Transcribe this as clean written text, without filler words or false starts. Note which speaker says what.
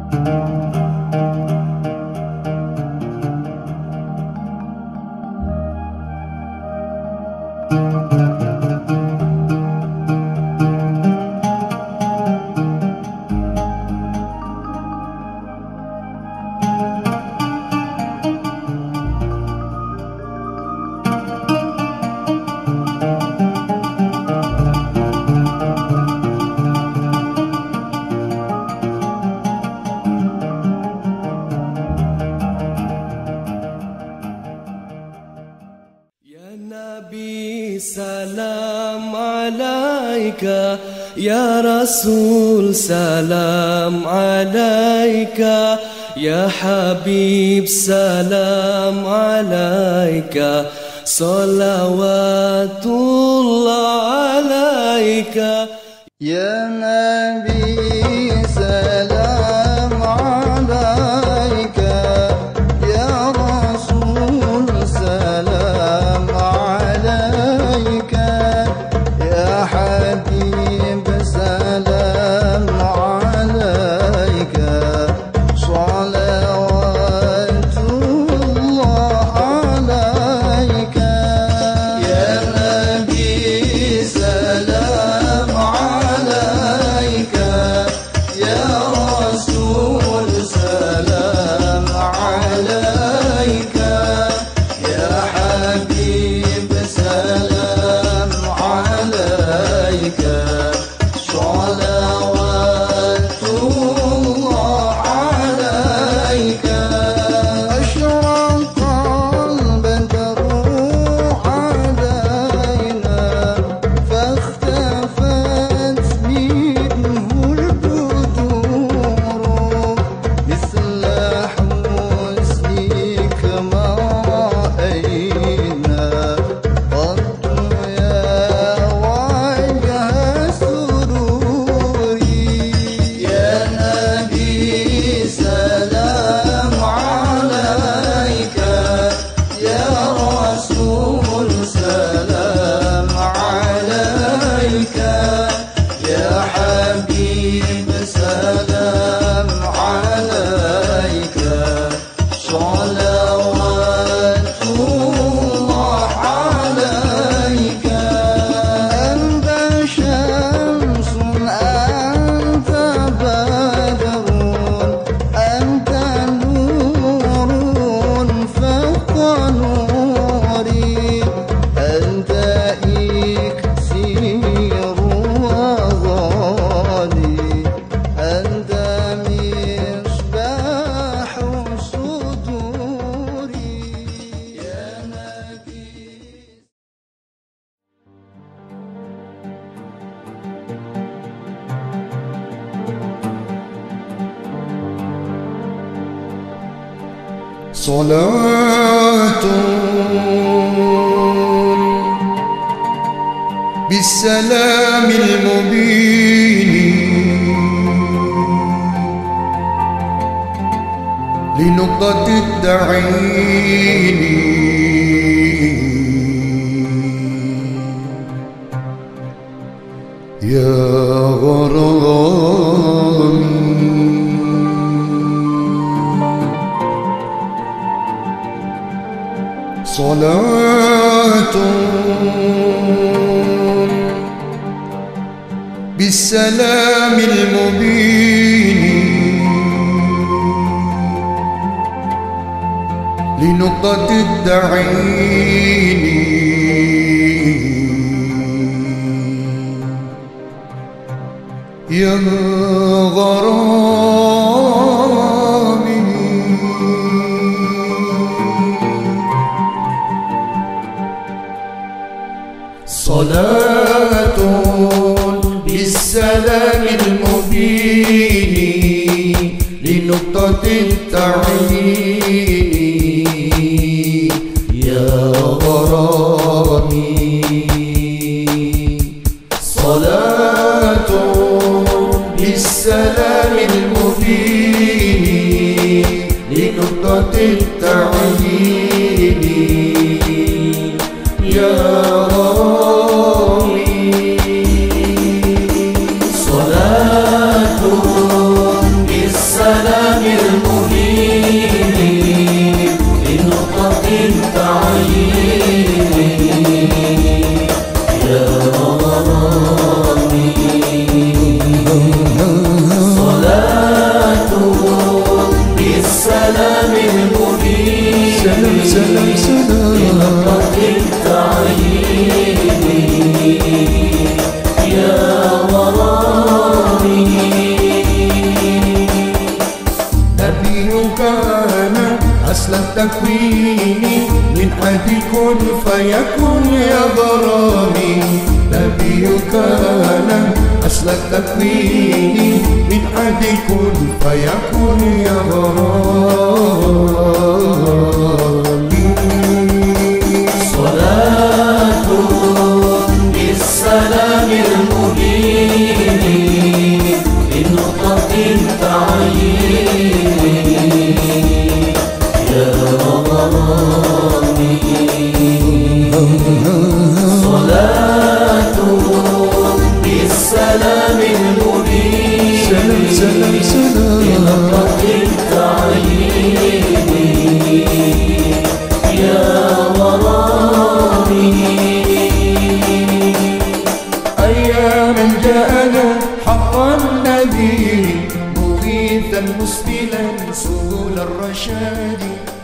Speaker 1: Salam alaika ya Rasul, salam alaika ya Habib, salam alaika, salawatullah alaika
Speaker 2: ya Nabi, salam alaika ya Rasul, salam حبيب سلام عليك صلوات الله عليك يا نبي سلام عليك يا رسول سلام عليك يا حبيب سلام عليك صلوات الله عليك أشرق البدر علينا فاختفت منه البدور مثل حسنك ما رأينا قط يا
Speaker 3: صلاة بالسلام المبين لنقطة التعيين يا غرامي صلاة بالسلام المبين لنقطة التعيين يا غرامي صلاة بالسلام المبين لنقطة التعيين يا غرامي صلاة بالسلام المبين لنقطة التعيين يا
Speaker 1: صلاة بالسلام صلاة بالسلام المبين
Speaker 2: سلام سلام سلام
Speaker 1: لنقطة التعيين يا غرامي
Speaker 3: نبيك أنا أصل التكوين من حد كن فيكون يا غرامي نبيك أنا أصل التكوين من حد كن فيكون يا غرامي
Speaker 1: صلاة بالسلام المبين لنقطة التعيين يا غرامي صلاة بالسلام المبين
Speaker 2: سلام سلام سلام
Speaker 1: لنقطة التعيين يا غرامي
Speaker 3: أياما جاءنا حقا النبي مغيثا مسبلا سبل الرشاد